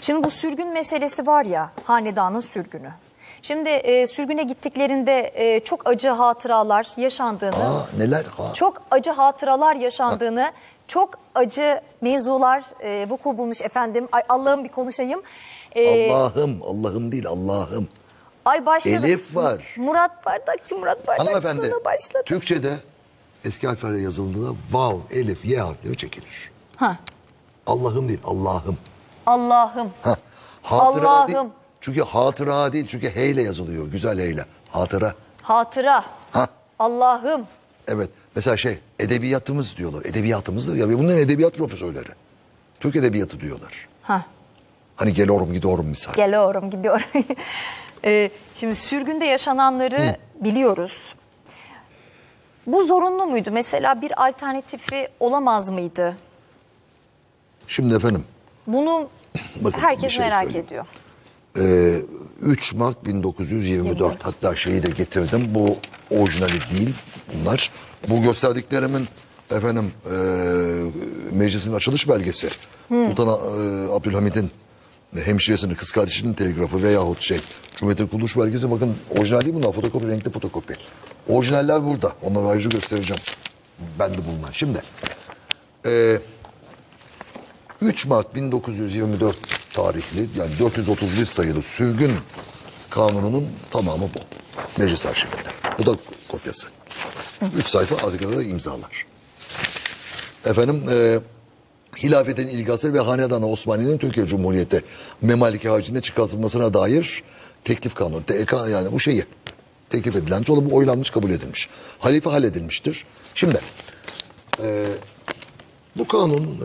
Şimdi bu sürgün meselesi var ya, hanedanın sürgünü. Şimdi sürgüne gittiklerinde çok acı hatıralar yaşandığını, neler? çok acı hatıralar yaşandığını, çok acı mevzular vuku bulmuş efendim. Ay Allah'ım bir konuşayım. Allah'ım değil Allah'ım. Ay başladı. Elif var. Murat Bardakçı Hanımefendi, başladı. Türkçe'de eski alfabeyle yazıldığında vav, elif, y harfleri çekilir. Ha. Allah'ım değil Allah'ım. Allah'ım. Hatıra Allah'ım. değil. Çünkü hatıra değil. Çünkü H ile yazılıyor. Güzel H ile. Hatıra. Hatıra. Ha. Allah'ım. Evet. Mesela edebiyatımız diyorlar. Edebiyatımız ya. Ve bunların edebiyat profesörleri. Türk edebiyatı diyorlar. Ha. Hani geliyorum gidiyorum misal. Geliyorum gidiyorum. Şimdi sürgünde yaşananları biliyoruz. Bu zorunlu muydu? Mesela bir alternatifi olamaz mıydı? Şimdi efendim. Bunu bakın, herkes merak ediyor. 3 Mart 1924 hatta şeyi de getirdim. Bu orijinali değil bunlar. Bu gösterdiklerimin efendim meclisin açılış belgesi. Sultan Abdülhamid'in hemşiresinin kız kardeşinin telgrafı veyahut Cumhuriyet'in kuruluş belgesi. Bakın orijinal değil bunlar, fotokopi, renkli fotokopi. Orijinaller burada. Onları ayrıca göstereceğim. Bende bulunan. Şimdi 3 Mart 1924 tarihli yani 431 sayılı sürgün kanununun tamamı bu. Meclis arşivinde. Bu da kopyası. 3 sayfa arkada da imzalar. Efendim hilafetin ilgası ve hanedanı Osmaniye'nin Türkiye Cumhuriyeti memaliki haricinde çıkartılmasına dair teklif kanunu. Yani bu şeyi teklif edilen sonra bu oylanmış kabul edilmiş. Halife halledilmiştir. Şimdi bu kanun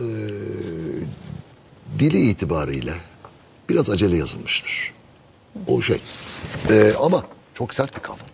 dili itibariyle biraz acele yazılmıştır. O ama çok sert bir kanundur.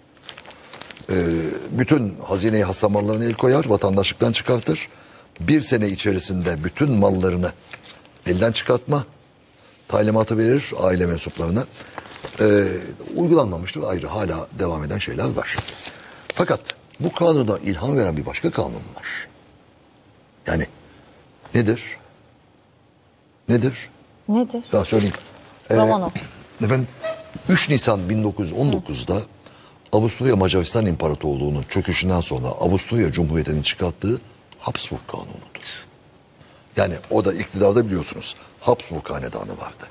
Bütün hazine-i hasamallarına el koyar, vatandaşlıktan çıkartır. 1 sene içerisinde bütün mallarını elden çıkartma talimatı verir aile mensuplarına. Uygulanmamıştır, ayrı hala devam eden şeyler var. Fakat bu kanuna ilham veren bir başka kanun var. Yani nedir? Nedir? Nedir? Daha söyleyeyim. Romanov. Efendim 3 Nisan 1919'da Avusturya Macaristan İmparatorluğu'nun çöküşünden sonra Avusturya Cumhuriyeti'nin çıkarttığı Habsburg Kanunu'dur. Yani o da iktidarda biliyorsunuz Habsburg hanedanı vardı.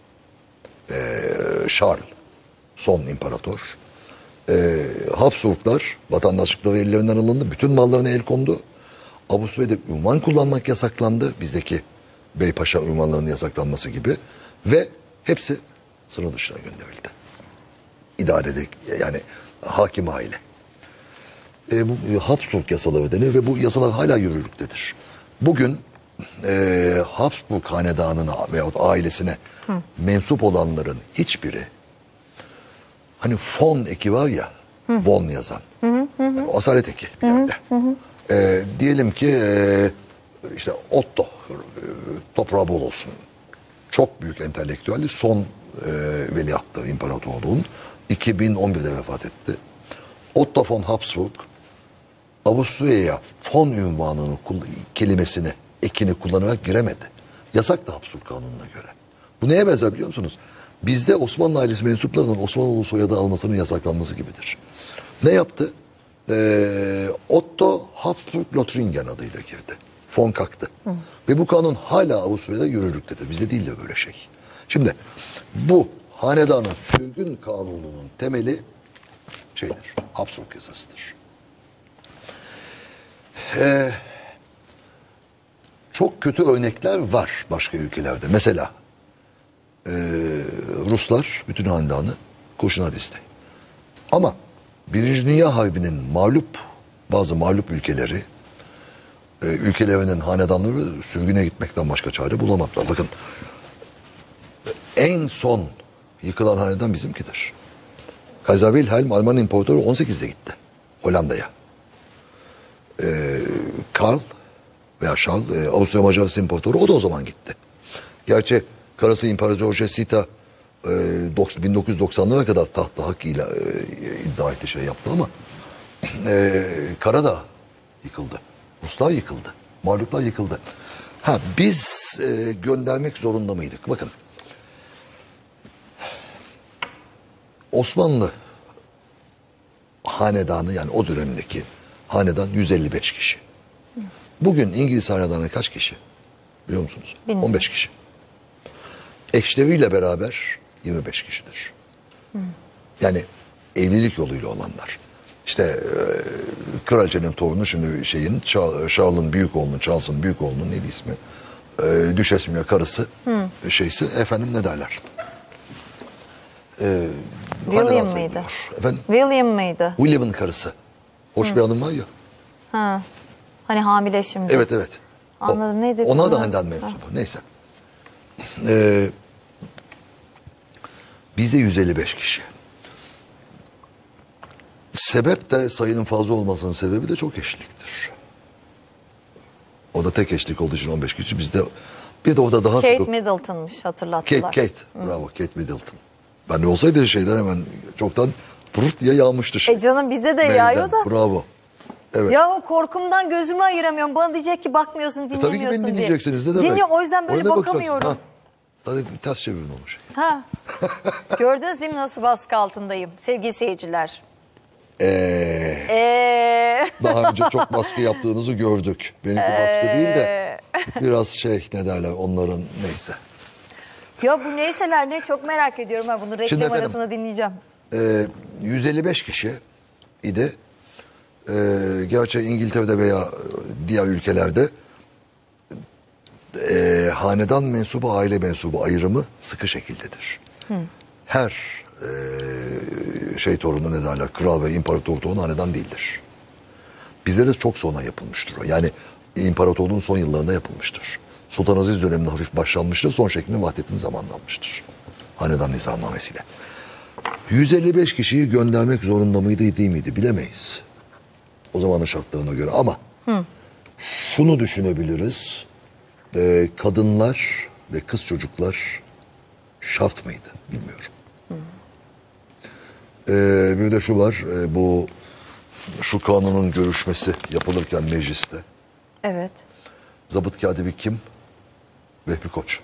Charles son imparator. Habsburglar vatandaşlıkları ellerinden alındı. Bütün mallarına el kondu. Avusturya'da ünvan kullanmak yasaklandı. Bizdeki Beypaşa ünvanlarının yasaklanması gibi. Ve hepsi sınır dışına gönderildi. İdarede yani hakim aile. Bu Habsburg yasaları denir ve bu yasalar hala yürürlüktedir. Bugün Habsburg hanedanına veyahut ailesine mensup olanların hiçbiri hani von eki var ya von yazan yani o asalet eki bir yerde. Diyelim ki işte Otto toprağı bol olsun. Çok büyük entelektüelli son veliahtı imparatorluğun 2011'de vefat etti. Otto von Habsburg Avusturya'ya von ünvanını kelimesini ekini kullanarak giremedi. Yasak da Habsburg kanununa göre. Bu neye benzer biliyor musunuz? Bizde Osmanlı ailesi mensuplarının Osmanlı soyadı almasının yasaklanması gibidir. Ne yaptı? Otto Habsburg Lothringen adıyla girdi. Von kalktı. Ve bu kanun hala Avusturya'da yürürlüktedir. Bizde değil de böyle şey. Şimdi bu hanedanın sürgün kanununun temeli Habsburg yasasıdır. Çok kötü örnekler var başka ülkelerde. Mesela Ruslar bütün hanedanı kurşuna dizdi. Ama Birinci Dünya Harbi'nin bazı mağlup ülkeleri ülkelerinin hanedanları sürgüne gitmekten başka çare bulamadılar. Bakın en son yıkılan hanedan bizimkidir. Kaiser Wilhelm Alman İmparatoru 18'de gitti Hollanda'ya. Karl veya Charles Avusturya Macaristan İmparatoru o da o zaman gitti. Gerçi karısı İmparator Jessica 1990'lara kadar tahta hakkıyla iddia etti yaptı ama Karadağ yıkıldı. Ruslar yıkıldı. Mağluplar yıkıldı. Biz göndermek zorunda mıydık? Bakın Osmanlı hanedanı, yani o dönemdeki hanedan 155 kişi. Bugün İngiliz hanedanı kaç kişi? Biliyor musunuz? Bilmiyorum. 15 kişi. Eşleriyle beraber 25 kişidir. Yani evlilik yoluyla olanlar. İşte kraliçenin torunu, şimdi Charles'ın büyük oğlunun, Charles'ın büyük oğlunun neydi ismi? Düşes mi karısı şeysi, efendim ne derler? William mıydı? Efendim? William mıydı? William'ın karısı. Hoş bir hanım var ya. Ha. Hani hamile şimdi. Evet evet. Anladım. Neydi? Ona da haneden mensubu. Neyse. Bizde 155 kişi. Sebep de, sayının fazla olmasının sebebi de çok eşliktir. O da tek eşlik olduğu için 15 kişi. Bizde bir de orada daha Kate sık. Middleton'mış, hatırlattılar. Kate. Bravo, Kate Middleton. Ben de olsaydı şeyden hemen çoktan pırırt diye yağmıştı şey. Canım bizde de Beyden. yağıyor da. Bravo. Evet. Ya o korkumdan gözümü ayıramıyorum. Bana diyecek ki bakmıyorsun, dinlemiyorsun Tabii ki beni diye. dinleyeceksiniz. Ne demek? Dinliyorum, o yüzden böyle Oraya ne bakacaksın? bakamıyorum. Ha. Hadi ters çevirin onu şey. Ha. Gördünüz değil mi nasıl baskı altındayım sevgili seyirciler? Daha önce çok baskı yaptığınızı gördük. Benimki baskı değil de biraz şey, ne derler onların, neyse. Ya bu neyseler ne, çok merak ediyorum. Ha, bunu reklam Şimdi efendim, arasında dinleyeceğim. 155 kişi idi. Gerçi İngiltere'de veya diğer ülkelerde hanedan mensubu, aile mensubu ayrımı sıkı şekildedir. Her şey torunu, ne derler, kral ve imparator torunu hanedan değildir. Bizde de çok sonra yapılmıştır o. Yani imparatorluğun son yıllarında yapılmıştır. Sultan Aziz döneminde hafif başlanmıştır. Son şeklinde Vahdettin zamanında almıştır. Hanedan nizamnamesiyle. 155 kişiyi göndermek zorunda mıydı, değil miydi bilemeyiz. O zamanın şartlarına göre ama şunu düşünebiliriz. Kadınlar ve kız çocuklar şart mıydı bilmiyorum. Bir de şu var, şu kanunun görüşmesi yapılırken mecliste. Evet. Zabıt katibi kim? Vehbi Koç.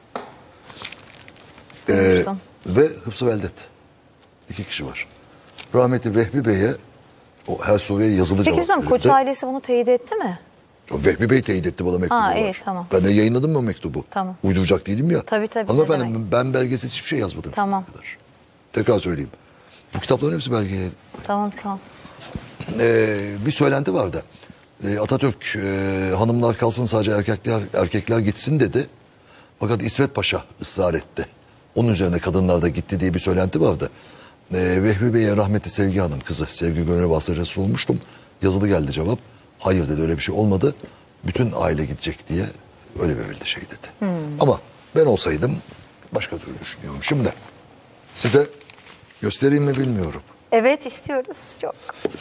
Duymuştum. Ve Hıfzı Veldet. 2 kişi var. Rahmetli Vehbi Bey'e o her soruya yazılı Peki cevap hocam, Koç verildi. ailesi bunu teyit etti mi? Vehbi Bey teyit etti bana mektubu var. iyi, tamam. Ben de yayınladım mı o mektubu? Tamam. Uyduracak değilim ya. Tabii, Hanımefendi, ne demek. ben belgesiz hiçbir şey yazmadım. Tamam. şimdiye kadar. Tekrar söyleyeyim. Bu kitapların hepsi belgeli. Tamam. Bir söylenti vardı. Atatürk hanımlar kalsın, sadece erkekler gitsin dedi. Fakat İsmet Paşa ısrar etti. Onun üzerine kadınlar da gitti diye bir söylenti vardı. Vehbi Bey'e rahmetli Sevgi Hanım, kızı Sevgi Gönül vasıtasıyla sormuştum. Yazılı geldi cevap. Hayır dedi, öyle bir şey olmadı. Bütün aile gidecek diye öyle verildi şey dedi. Ama ben olsaydım başka türlü düşünüyorum. Şimdi size göstereyim mi bilmiyorum. Evet, istiyoruz çok.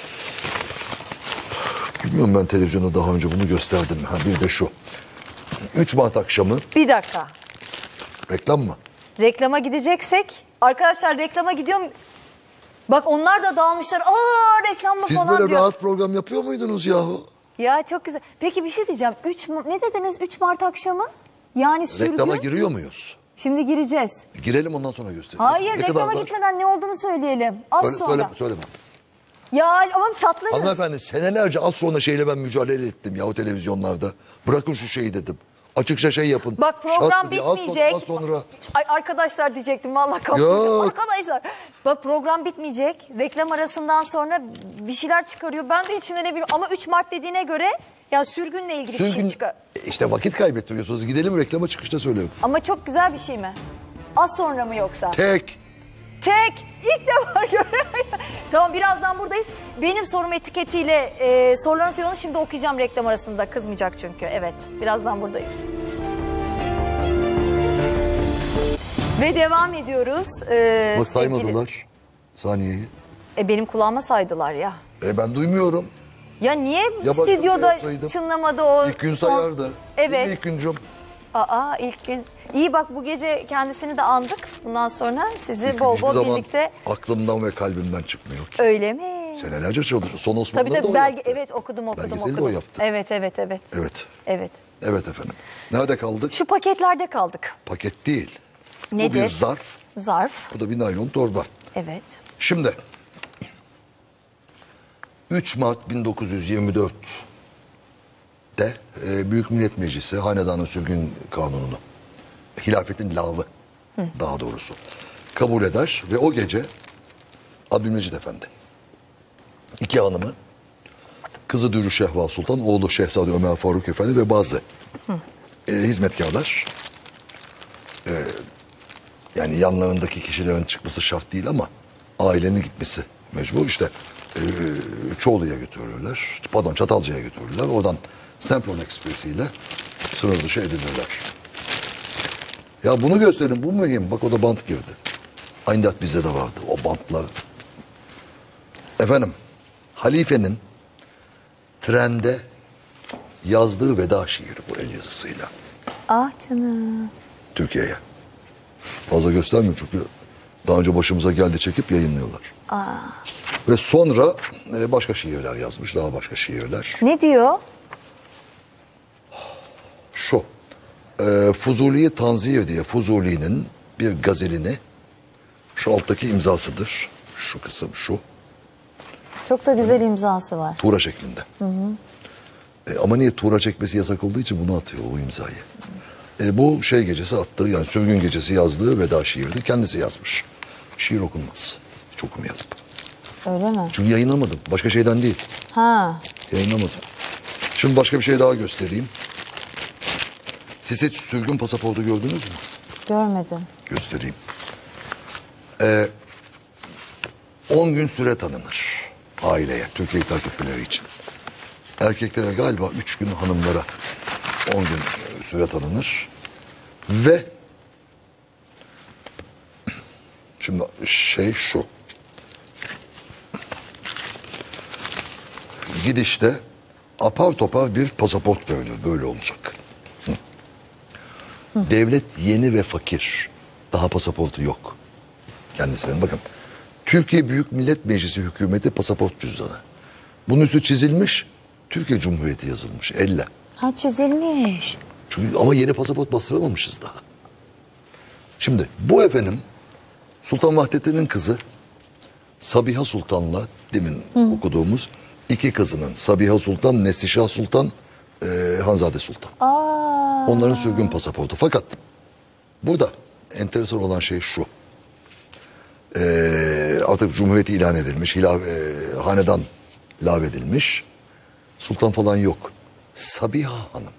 Bilmiyorum, ben televizyonda daha önce bunu gösterdim. Ha, bir de şu. 3 Mart akşamı Bir dakika. reklam mı? Reklama gideceksek, arkadaşlar reklama gidiyorum. Bak onlar da dağılmışlar. Aa, reklam mı Siz falan böyle diyor. rahat program yapıyor muydunuz yahu? Ya çok güzel. Peki bir şey diyeceğim. Ne dediniz 3 Mart akşamı? Yani sürgün. Reklama giriyor muyuz? Şimdi gireceğiz. Girelim, ondan sonra gösteririz. Hayır, Ne reklama kadar var? gitmeden ne olduğunu söyleyelim. Az sonra. Söyleme. Ya ama çatlarız. Hanımefendi, senelerce az sonra şeyle ben mücadele ettim yahu televizyonlarda. Bırakın şu şeyi dedim. Açıkça şey yapın. Bak program Şart diye, bitmeyecek. Az sonra. Ay arkadaşlar diyecektim vallahi kapatacağım. Yok. Arkadaşlar bak program bitmeyecek. Reklam arasından sonra bir şeyler çıkarıyor. Ben de içinde ne bileyim ama 3 Mart dediğine göre ya sürgünle ilgili bir şey çıkar. İşte vakit kaybettiriyorsunuz. Gidelim reklama, çıkışta söylüyorum. Ama çok güzel bir şey mi? Az sonra mı yoksa? Tek. İlk defa görüyorum. Tamam, birazdan buradayız. Benim sorum etiketiyle sorularınızı yollun. Şimdi okuyacağım reklam arasında. Kızmayacak çünkü. Evet, birazdan buradayız. Ve devam ediyoruz. Bak saymadılar saniyeyi. Benim kulağıma saydılar ya. Ben duymuyorum. Ya niye Ya bak, stüdyoda yapsaydım. çınlamadı o? İlk gün son- sayardı. Evet. Değil mi ilk güncüm? İlk gün. İyi bak, bu gece kendisini de andık. Bundan sonra sizi İlk gün bol hiçbir bol zaman birlikte. aklımdan ve kalbimden çıkmıyor ki. Öyle mi? Senelerce çalışıyor. Son Osmanlı'da Tabii da o belge, yaptı. evet okudum. Belgeseli de o yaptı. Evet. Evet. Evet efendim. Nerede kaldık? Şu paketlerde kaldık. Paket değil. Bu Nedir? bir zarf. Zarf. Bu da bir naylon torba. Evet. Şimdi 3 Mart 1924'te Büyük Millet Meclisi Hanedanın Sürgün Kanunu'nu, hilafetin lağvı daha doğrusu kabul eder ve o gece Abdülmecid Efendi, iki hanımı, kızı Dürü Şehval Sultan, oğlu Şehzade Ömer Faruk Efendi ve bazı hizmetkarlar, yani yanlarındaki kişilerin çıkması şart değil ama ailenin gitmesi mecbur. İşte Çoğlu'ya götürülürler, pardon Çatalca'ya götürülürler. Oradan Sempron Ekspresi ile sınır dışı edilirler. Ya bunu gösterin, bu mühim. Bak o da bant girdi. Aynı bizde de vardı o bantlar. Efendim, halifenin trende yazdığı veda şiiri bu el yazısıyla. Ah canım. Türkiye'ye. Fazla göstermiyor çünkü daha önce başımıza geldi, çekip yayınlıyorlar. Ve sonra başka şiirler yazmış, daha başka şiirler. Ne diyor? Şu, Fuzuli'yi Tanzir diye Fuzuli'nin bir gazelini, şu alttaki imzasıdır. Şu kısım şu. Çok da güzel imzası var. Tuğra şeklinde. Ama niye tuğra çekmesi yasak olduğu için bunu atıyor o imzayı. Bu şey gecesi attığı, yani sürgün gecesi yazdığı veda şiirdi. Kendisi yazmış. Şiir okunmaz. Hiç okumayalım. Öyle mi? Çünkü yayınlamadım. Başka şeyden değil. Ha. Yayınlamadım. Şimdi başka bir şey daha göstereyim. Siz hiç sürgün pasaportu gördünüz mü? Görmedim. Göstereyim. 10 gün süre tanınır aileye, Türkiye'yi terk etmeleri için. Erkeklere galiba 3 gün, hanımlara 10 gün süre tanınır. Ve şimdi şey şu. Gidişte apar topar bir pasaport verilir. Böyle olacak. Devlet yeni ve fakir. Daha pasaportu yok. Kendisinin bakın. Türkiye Büyük Millet Meclisi hükümeti pasaport cüzdanı. Bunun üstü çizilmiş. Türkiye Cumhuriyeti yazılmış elle. Ha, çizilmiş. Çünkü ama yeni pasaport bastıramamışız daha. Şimdi bu efendim Sultan Vahdettin'in kızı Sabiha Sultan'la demin okuduğumuz iki kızının, Sabiha Sultan, Neslişah Sultan, Hanzade Sultan. Onların sürgün pasaportu. Fakat burada enteresan olan şey şu. Artık Cumhuriyeti ilan edilmiş, hanedan lağvedilmiş. Sultan falan yok. Sabiha Hanım.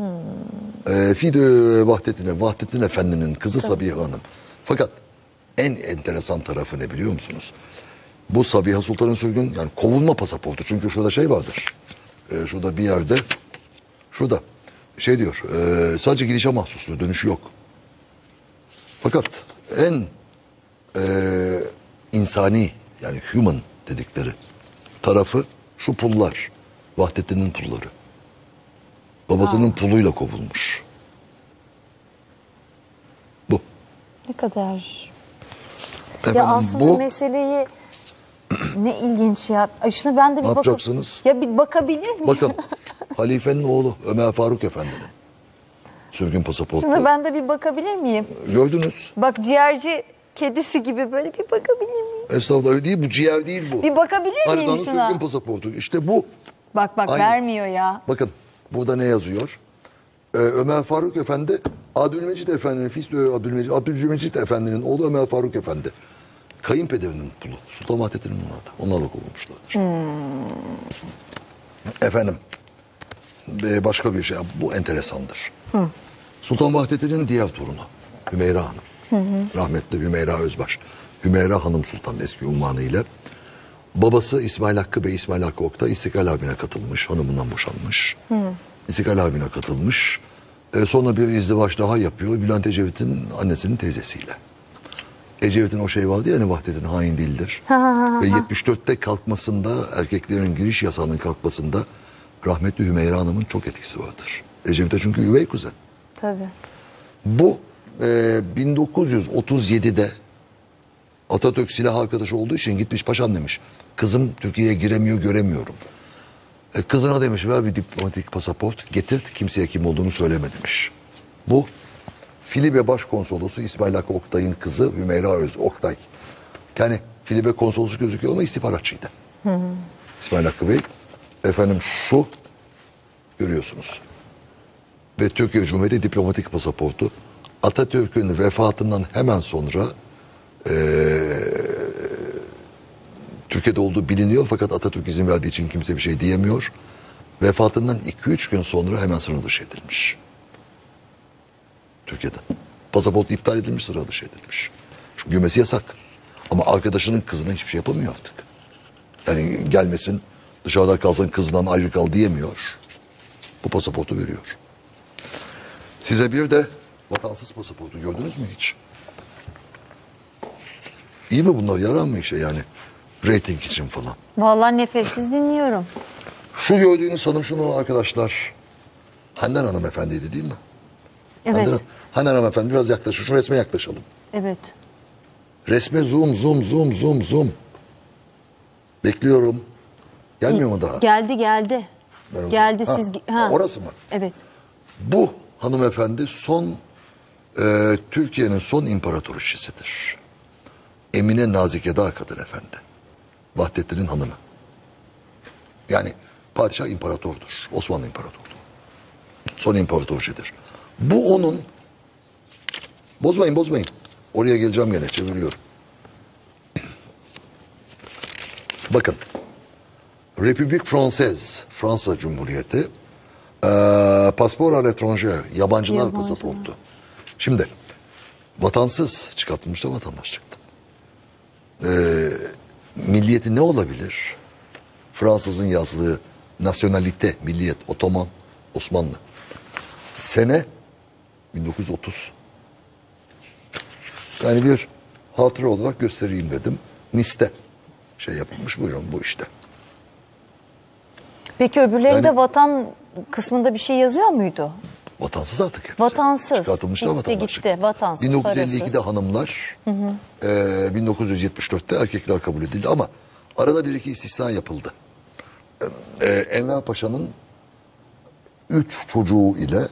Vahdettin Efendi'nin kızı Sabiha Hanım. Fakat en enteresan tarafı ne biliyor musunuz? Bu Sabiha Sultan'ın sürgün, yani kovulma pasaportu. Çünkü şurada şey vardır. Şurada bir yerde, şurada şey diyor, sadece gidişe mahsustur, dönüşü yok. Fakat en insani, yani human dedikleri tarafı şu pullar. Vahdettin'in pulları. Babasının puluyla kovulmuş. Bu. Ne kadar... Efendim, Ya aslında bu meseleyi ne ilginç ya. Ay, şuna ben de bir ne yapacaksınız? Ya bir bakabilir miyim? Bakın, halifenin oğlu Ömer Faruk Efendi'nin sürgün pasaportu. Şuna ben de bir bakabilir miyim? Gördünüz. Bak, ciğerci kedisi gibi böyle bir bakabilir miyim? Estağfurullah, öyle değil, bu ciğer değil bu. Bir bakabilir miyim Hanedanın şuna? sürgün pasaportu. İşte bu. Bak Aynı. vermiyor ya. Bakın burada ne yazıyor? Ömer Faruk Efendi, Abdülmecid Efendi'nin Fisli Abdülmecid Efendi'nin oğlu Ömer Faruk Efendi. Kayınpederinin pulu. Sultan Vahdettin'in onlarla kovulmuşlar. Efendim, başka bir şey. Bu enteresandır. Sultan Vahdettin'in diğer torunu Hümeyra Hanım. Rahmetli Hümeyra Özbaş. Hümeyra Hanım Sultan eski unvanıyla. Babası İsmail Hakkı Bey, İsmail Hakkı Oktay İstiklal Harbi'ne katılmış. Hanımından boşanmış. İstiklal Harbi'ne katılmış. Sonra bir izdivaç daha yapıyor. Bülent Ecevit'in annesinin teyzesiyle. Ecevit'in o şey vardı ya, hani Vahdettin hain değildir. Ve 74'te kalkmasında, erkeklerin giriş yasağının kalkmasında rahmetli Hümeyra Hanım'ın çok etkisi vardır. Ecevit'e çünkü üvey kuzen. Tabii. Bu 1937'de Atatürk silah arkadaşı olduğu için gitmiş, paşam demiş. Kızım Türkiye'ye giremiyor, göremiyorum. Kızına demiş, ver bir diplomatik pasaport getir, kimseye kim olduğunu söyleme demiş. Bu Filibe Başkonsolosu İsmail Hakkı Oktay'ın kızı Hümeyra Öz Oktay. Yani Filibe konsolosluk gözüküyor ama istihbaratçıydı. İsmail Hakkı Bey. Efendim şu görüyorsunuz. Ve Türkiye Cumhuriyeti diplomatik pasaportu Atatürk'ün vefatından hemen sonra Türkiye'de olduğu biliniyor fakat Atatürk izin verdiği için kimse bir şey diyemiyor. Vefatından 2-3 gün sonra hemen sınır dışı edilmiş. Türkiye'de. Pasaport iptal edilmiş, sıra dışı edilmiş. Çünkü girmesi yasak. Ama arkadaşının kızına hiçbir şey yapamıyor artık. Yani gelmesin, dışarıda kalsın, kızından ayrı kal diyemiyor. Bu pasaportu veriyor. Size bir de vatansız pasaportu gördünüz mü hiç? İyi mi bunlar? Yarar mı işe yani? Rating için falan. Vallahi nefessiz dinliyorum. Şu gördüğünüz hanım şunu arkadaşlar. Handan hanımefendiydi değil mi? Evet. Handan hanımefendi biraz yaklaşın. Şu resme yaklaşalım. Evet. Resme zoom. Bekliyorum. Gelmiyor mu daha? Geldi. Ben onu- Geldi Ha, siz. orası mı? Evet. Bu hanımefendi Türkiye'nin son imparatoriçesidir. Emine Nazikeda Kadın Efendi. Vahdettin'in hanımı. Yani padişah imparatordur. Osmanlı imparatorluğu. Son imparatoriçedir. Bu onun... Bozmayın. Oraya geleceğim gene, çeviriyorum. Bakın. République Française, Fransa Cumhuriyeti. Pasport à l'étranger, yabancılar pasaportu. Şimdi vatansız çıkartılmış da vatandaş çıktı. Milliyeti ne olabilir? Fransızın yazdığı nasyonalite, milliyet, Otoman, Osmanlı. Sene 1930. Yani bir hatıra olarak göstereyim dedim. Nice'te şey yapılmış, buyurun bu işte. Peki öbürlerinde Yani- vatan kısmında bir şey yazıyor muydu? Vatansız artık hepsi. Vatansız. Çıkartılmış da Gitti, vatandaşlık. gitti. Vatansız, 1952'de parasız. hanımlar, 1974'te erkekler kabul edildi ama arada bir iki istisna yapıldı. Enver Paşa'nın 3 çocuğu ile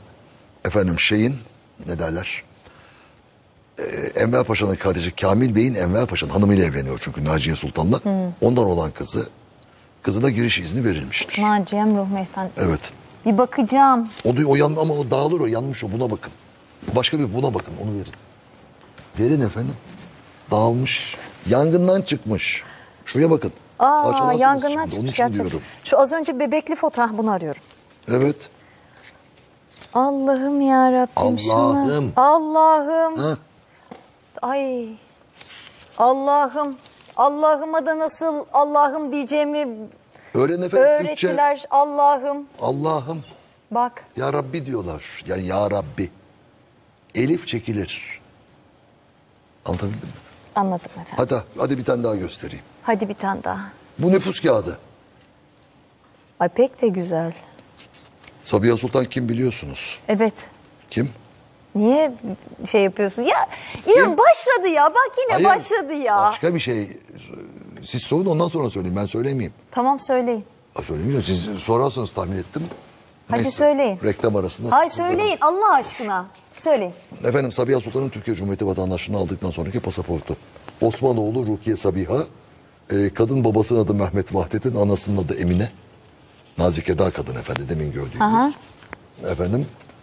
ne derler? Enver Paşa'nın kardeşi Kamil Bey'in Enver Paşa'nın hanımıyla evleniyor çünkü Naciye Sultan'la. Ondan olan kızına giriş izni verilmiştir. Naciye Ruhme Efendi. Evet. Bir bakacağım. Ama o dağılır, o yanmış, o buna bakın. Başka bir buna bakın, onu verin. Verin efendim. Dağılmış. Yangından çıkmış. Şuraya bakın. Parçalarsınız Yangından şimdi, onun çıkmış için gerçekten. diyorum. Şu az önce bebekli fotoğraf, bunu arıyorum. Evet. Allah'ım ya Rabbim Allah'ım. Allah'ım. Ha? Ay. Allah'ım. Allah'ıma da nasıl Allah'ım diyeceğimi Öğren efendim Türkçe. öğrettiler. Allah'ım. Allah'ım. Bak. Ya Rabbi diyorlar. Yani Ya Rabbi. Elif çekilir. Anlatabildim mi? Anladım efendim. Hadi bir tane daha göstereyim. Hadi bir tane daha. Bu nüfus kağıdı. Ay pek de güzel. Sabiha Sultan kim biliyorsunuz? Evet. Kim? Niye şey yapıyorsun? Ya inan başladı ya. Bak yine Hayır, başladı ya. Başka bir şey. Siz sorun ondan sonra söyleyeyim. Ben söylemeyeyim. Tamam söyleyin. Söylemeyeyim. Siz sorarsanız tahmin ettim. Hadi söyleyin. Reklam arasında. Hay söyleyin Allah aşkına. Söyleyin. Efendim Sabiha Sultan'ın Türkiye Cumhuriyeti vatandaşlığını aldıktan sonraki pasaportu. Osmanoğlu Rukiye Sabiha. Kadın babasının adı Mehmet Vahdettin. Anasının adı Emine. Nazikeda Kadın Efendi demin gördüğünüz. Aha. Efendim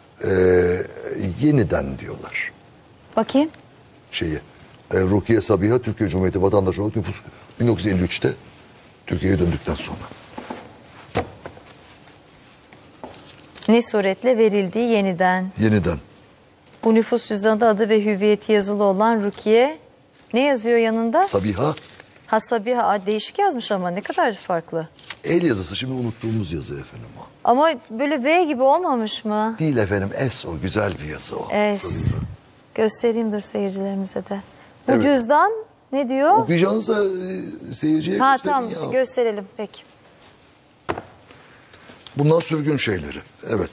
yeniden diyorlar. Bakayım. Rukiye Sabiha Türkiye Cumhuriyeti vatandaşı olarak nüfus 1953'te Türkiye'ye döndükten sonra. Ne suretle verildiği yeniden. Yeniden. Bu nüfus cüzdanında adı ve hüviyeti yazılı olan Rukiye. Ne yazıyor yanında? Sabiha Sabiha. Değişik yazmış ama ne kadar farklı. el yazısı şimdi unuttuğumuz yazı efendim o. Ama böyle V gibi olmamış mı? Değil efendim S o güzel bir yazı o. Es. Sabiha. Göstereyim dur seyircilerimize de. Bu Evet. cüzdan ne diyor? Okuyacağınızda seyirciye Ha gösterin tamam ya. gösterelim peki. Bunlar sürgün şeyleri. Evet.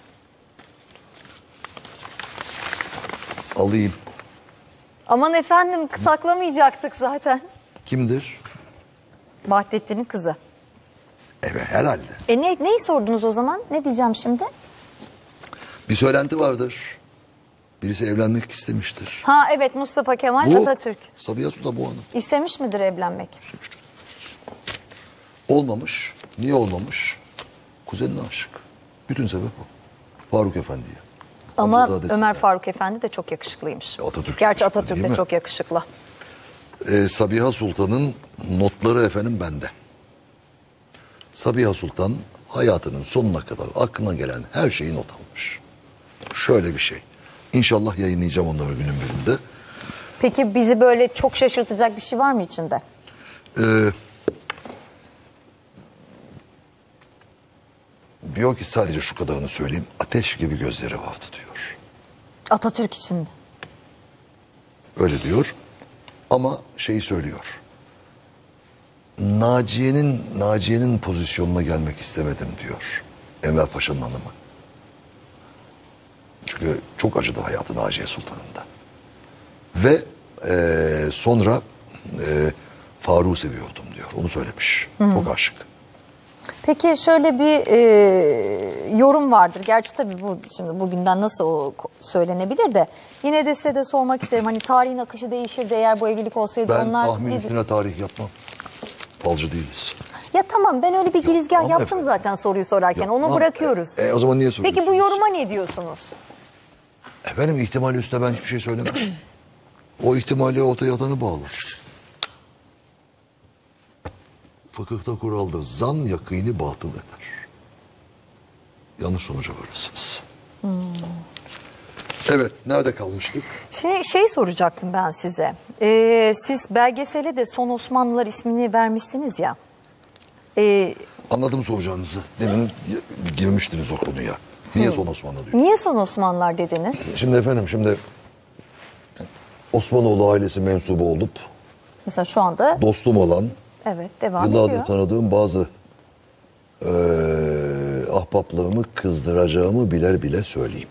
Alayım. Aman efendim saklamayacaktık zaten. Kimdir? Vahdettin'in kızı. Evet herhalde. Neyi sordunuz o zaman? Ne diyeceğim şimdi? Bir söylenti vardır. Birisi evlenmek istemiştir. Ha evet, Mustafa Kemal Bu Atatürk. Sabiha Sultan bu hanım İstemiş midir evlenmek? istemiştir. Olmamış. Niye olmamış? Kuzenine aşık. Bütün sebep o. Faruk Efendi'ye. Ama Abdülkadir Ömer Faruk Efendi de çok yakışıklıymış. Atatürk Gerçi yakışıklı, Atatürk değil de mi? çok yakışıklı. Sabiha Sultan'ın notları efendim bende. Sabiha Sultan hayatının sonuna kadar aklına gelen her şeyi not almış. Şöyle bir şey. İnşallah yayınlayacağım onları günün birinde. Peki bizi böyle çok şaşırtacak bir şey var mı içinde? Diyor ki sadece şu kadarını söyleyeyim. Ateş gibi gözleri vardı diyor. Atatürk için. Öyle diyor. Ama şeyi söylüyor. Naciye'nin pozisyonuna gelmek istemedim diyor. Enver Paşa'nın hanımı. Çünkü çok acıdı hayatı Naciye Sultan'ın da. Ve sonra Faruk'u seviyordum diyor. Onu söylemiş. Çok aşık. Peki şöyle bir yorum vardır. Gerçi tabii bu şimdi bugünden nasıl söylenebilir de. Yine de size de sormak isterim. Hani tarihin akışı değişirdi eğer bu evlilik olsaydı. Ben onlar tahmin nedir? üstüne tarih yapmam. Falcı değiliz. Ya tamam, ben öyle bir girizgah ama yaptım efendim. zaten soruyu sorarken. Onu Yapmam. bırakıyoruz. O zaman niye soruyorsunuz? Peki bu yoruma ne diyorsunuz? Efendim ihtimali üstüne ben hiçbir şey söylemem. O ihtimali ortaya atanı bağlar. Fıkıhta kuraldır. Zan yakini batıl eder. Yanlış sonuca varırsınız. Evet, nerede kalmıştık? Şey soracaktım ben size. Siz belgesele de Son Osmanlılar ismini vermişsiniz ya. Anladım soracağınızı. Demin girmiştiniz o konuya. Niye Son Osmanlı diyor? Niye Son Osmanlılar dediniz? Şimdi efendim, Osmanoğlu ailesi mensubu olup Mesela şu anda dostum olan, evet devam yıllardır ediyor. tanıdığım bazı ahbaplarımı kızdıracağımı biler bile söyleyeyim.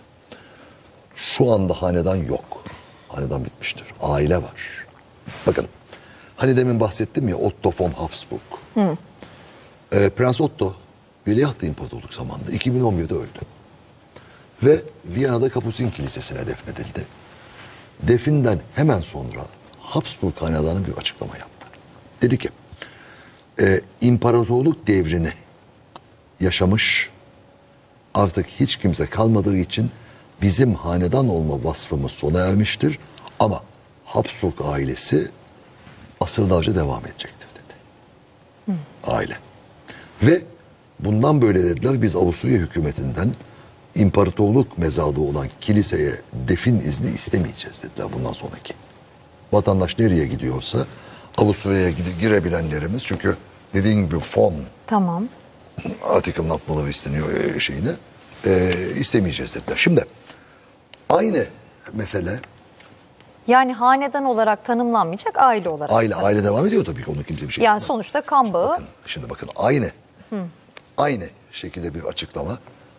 Şu anda hanedan yok. Hanedan bitmiştir. Aile var. Bakın, hani demin bahsettim ya Otto von Habsburg. Prens Otto Veliaht İmparatorluk zamanında 2011'de öldü. Ve Viyana'da Kapusin Kilisesi'ne defnedildi. Definden hemen sonra Habsburg hanedanı bir açıklama yaptı. Dedi ki, imparatorluk devrini yaşamış, artık hiç kimse kalmadığı için bizim hanedan olma vasfımız sona ermiştir. Ama Habsburg ailesi asırlarca devam edecektir dedi. Aile. Ve bundan böyle dediler, biz Avusturya hükümetinden imparatorluk mezarlığı olan kiliseye defin izni istemeyeceğiz dediler bundan sonraki. Vatandaş nereye gidiyorsa Avusturya'ya girebilenlerimiz, çünkü dediğin gibi fon Tamam. article'ın atmaları isteniyor şeyine, istemeyeceğiz dediler. Şimdi aynı mesele, Yani hanedan olarak tanımlanmayacak, aile olarak. aile devam ediyor tabii ki, onu kimse bir şey Yani yapmaz. sonuçta kan bağı. Şimdi bakın aynı şekilde bir açıklama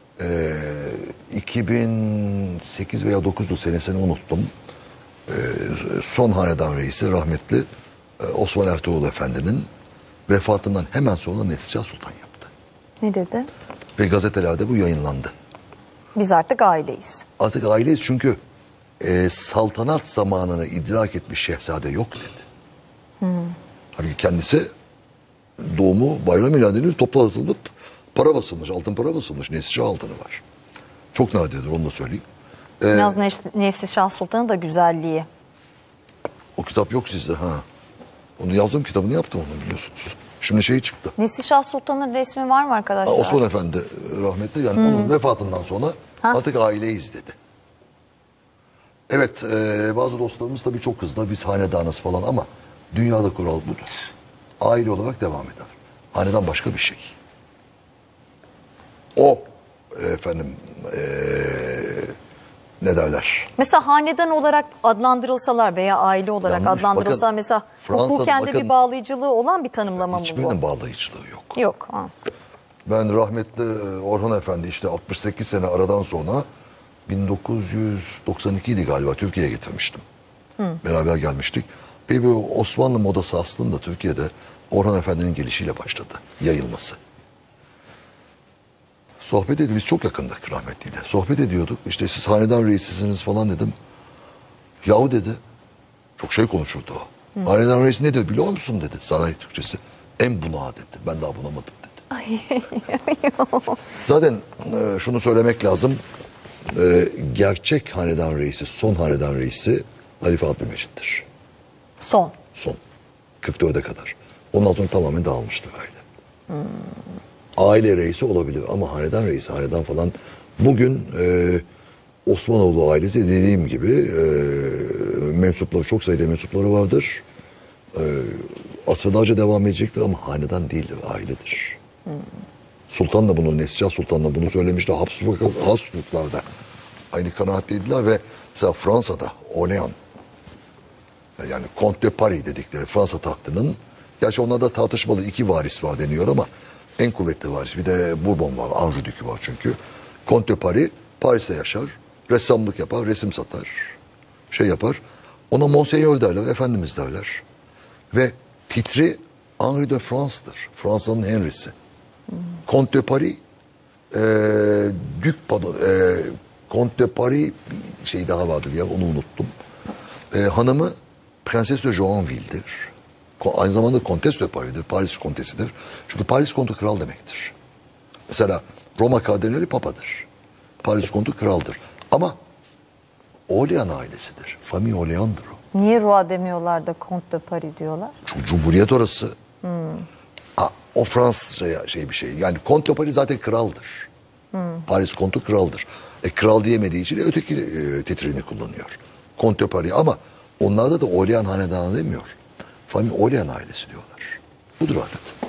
2008 veya 9'lu senesini unuttum. Son hanedan reisi rahmetli Osman Ertuğrul Efendi'nin vefatından hemen sonra Neslişah Sultan yaptı. Ne dedi? Ve gazetelerde bu yayınlandı. Biz artık aileyiz. Artık aileyiz çünkü saltanat zamanını idrak etmiş şehzade yok dedi. Halbuki kendisi doğumu bayram ilan edilip toplatılıp para basılmış, altın para basılmış. Neslişah altını var. Çok nadirdir, onu da söyleyeyim. Biraz Neslişah Sultan'ın da güzelliği. O kitap yok sizde ha. Onu yazdım, kitabını yaptım onu biliyorsunuz. Şimdi şey çıktı. Neslişah Sultan'ın resmi var mı arkadaşlar? Osman Efendi rahmetli, yani onun vefatından sonra artık aileyiz dedi. Evet, bazı dostlarımız tabii çok kızdı. Biz hanedanız falan ama dünyada kural budur. Aile olarak devam eder. Hanedan başka bir şey. O efendim ne derler? Mesela hanedan olarak adlandırılsalar veya aile olarak Yanlış. adlandırılsa Bakın, mesela Fransa'da hukuken de bakın- bir bağlayıcılığı olan bir tanımlama mı bu? Hiçbirinin bağlayıcılığı yok. Yok. Ha. Ben rahmetli Orhan Efendi işte 68 sene aradan sonra 1992 idi galiba Türkiye'ye getirmiştim. Beraber gelmiştik. Ve bu Osmanlı modası aslında Türkiye'de Orhan Efendi'nin gelişiyle başladı. Yayılması. Sohbet ediyorduk. Biz çok yakındık rahmetliyle. Sohbet ediyorduk. İşte siz hanedan reisisiniz falan dedim. Yahu dedi. Çok şey konuşurdu o. Hanedan reisi ne dedi biliyor musun dedi. Saray Türkçesi. En bunağı dedi. Ben daha bunamadım dedi. Zaten şunu söylemek lazım. Gerçek hanedan reisi, son hanedan reisi Halife Abdülmecit'tir. Son. Son. 44'e kadar. Ondan sonra tamamen dağılmıştır aile. Aile reisi olabilir ama hanedan reisi, hanedan falan. Bugün Osmanoğlu ailesi dediğim gibi mensupları, çok sayıda mensupları vardır. Asırlarca devam edecektir ama hanedan değildir, ailedir. Sultan da bunu, Neslihan Sultan da bunu söylemişti. Habsburglar da aynı kanaatteydiler ve mesela Fransa'da Orléans, yani Comte de Paris dedikleri Fransa tahtının, gerçi onlarda tartışmalı iki varis var deniyor ama en kuvvetli varis, bir de Bourbon var, Anjou Dükü var çünkü. Comte de Paris, Paris'te yaşar, ressamlık yapar, resim satar, şey yapar. Ona Monseigneur derler, Efendimiz derler. Ve titri Henri de France'dır, Fransa'nın Henry'si. Comte de Paris, Comte de Paris bir şey daha vardır ya, onu unuttum. Hanımı Prenses de Joinville'dir. Aynı zamanda Comtesse de Paris'dir, Paris Kontesidir. Çünkü Paris Kontu kral demektir. Mesela Roma kardinali papadır. Paris Kontu kraldır. Ama Orléans ailesidir. Famille Orléans'dır o. Niye Roi demiyorlar da Comte de Paris diyorlar? Çünkü Cumhuriyet orası. O Fransızca'ya bir şey. Yani Comte de Paris zaten kraldır. Paris Kontu kraldır. Kral diyemediği için öteki titrini kullanıyor. Comte de Paris ama onlarda da Orléans hanedanı demiyor. Famille Orléans ailesi diyorlar. Budur adet.